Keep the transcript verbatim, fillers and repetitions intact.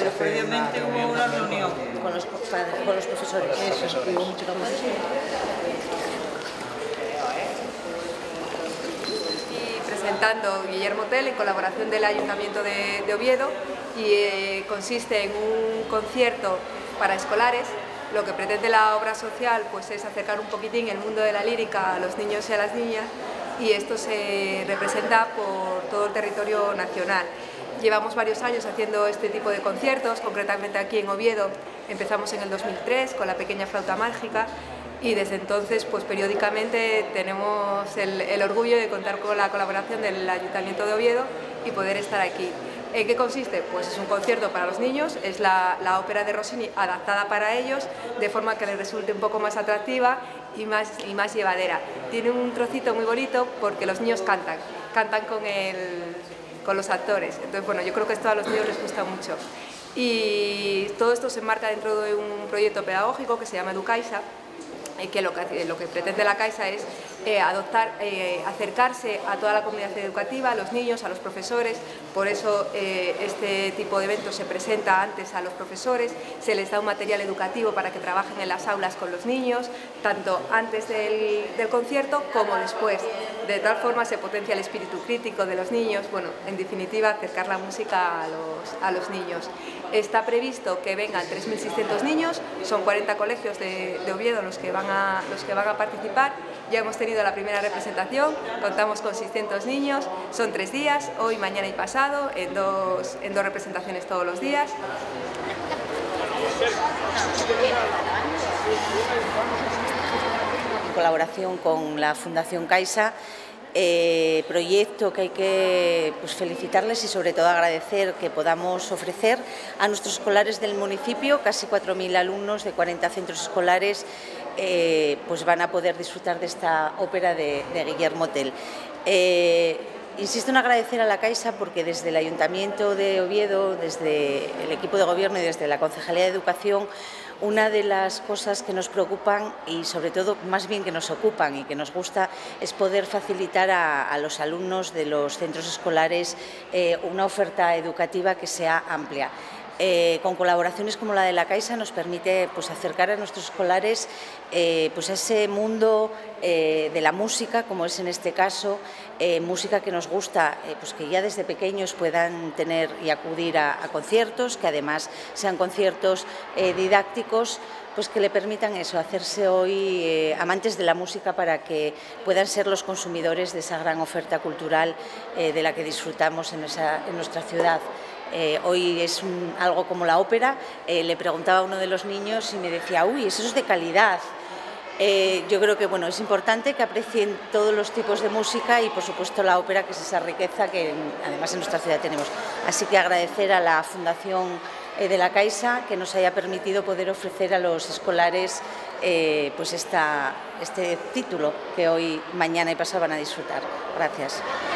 pero previamente hubo una reunión con los, padres, con los profesores. Eso, y hubo mucho trabajo. Presentando Guillermo Tell en colaboración del Ayuntamiento de, de Oviedo y eh, consiste en un concierto para escolares. Lo que pretende la obra social pues, es acercar un poquitín el mundo de la lírica a los niños y a las niñas, y esto se representa por todo el territorio nacional. Llevamos varios años haciendo este tipo de conciertos, concretamente aquí en Oviedo empezamos en el dos mil tres con la pequeña flauta mágica, y desde entonces pues periódicamente tenemos el, el orgullo de contar con la colaboración del Ayuntamiento de Oviedo y poder estar aquí. ¿En qué consiste? Pues es un concierto para los niños, es la, la ópera de Rossini adaptada para ellos, de forma que les resulte un poco más atractiva y más, y más llevadera. Tiene un trocito muy bonito porque los niños cantan, cantan con, el, con los actores. Entonces, bueno, yo creo que esto a los niños les gusta mucho. Y todo esto se enmarca dentro de un proyecto pedagógico que se llama Educaisa, que lo que, lo que pretende la Caixa es eh, adoptar, eh, acercarse a toda la comunidad educativa, a los niños, a los profesores. Por eso eh, este tipo de eventos se presenta antes a los profesores, se les da un material educativo para que trabajen en las aulas con los niños, tanto antes del, del concierto como después. De tal forma se potencia el espíritu crítico de los niños, bueno, en definitiva acercar la música a los, a los niños. Está previsto que vengan tres mil seiscientos niños, son cuarenta colegios de, de Oviedo los que, van a, los que van a participar. Ya hemos tenido la primera representación, contamos con seiscientos niños, son tres días, hoy, mañana y pasado, en dos, en dos representaciones todos los días. En colaboración con la Fundación Caixa, Eh, proyecto que hay que pues, felicitarles y sobre todo agradecer que podamos ofrecer a nuestros escolares del municipio, casi cuatro mil alumnos de cuarenta centros escolares, eh, pues van a poder disfrutar de esta ópera de, de Guillermo Tell. Eh, Insisto en agradecer a la Caixa porque desde el Ayuntamiento de Oviedo, desde el equipo de gobierno y desde la Concejalía de Educación, una de las cosas que nos preocupan y sobre todo más bien que nos ocupan y que nos gusta es poder facilitar a, a los alumnos de los centros escolares eh, una oferta educativa que sea amplia. Eh, con colaboraciones como la de la Caixa nos permite pues, acercar a nuestros escolares eh, pues, a ese mundo eh, de la música, como es en este caso, eh, música que nos gusta, eh, pues, que ya desde pequeños puedan tener y acudir a, a conciertos, que además sean conciertos eh, didácticos, pues que le permitan eso, hacerse hoy eh, amantes de la música para que puedan ser los consumidores de esa gran oferta cultural eh, de la que disfrutamos en, esa, en nuestra ciudad. Eh, hoy es un, algo como la ópera, eh, le preguntaba a uno de los niños y me decía, uy, eso es de calidad. Eh, yo creo que bueno, es importante que aprecien todos los tipos de música y por supuesto la ópera, que es esa riqueza que además en nuestra ciudad tenemos. Así que agradecer a la Fundación eh, de la Caixa que nos haya permitido poder ofrecer a los escolares eh, pues esta, este título que hoy, mañana y pasado van a disfrutar. Gracias.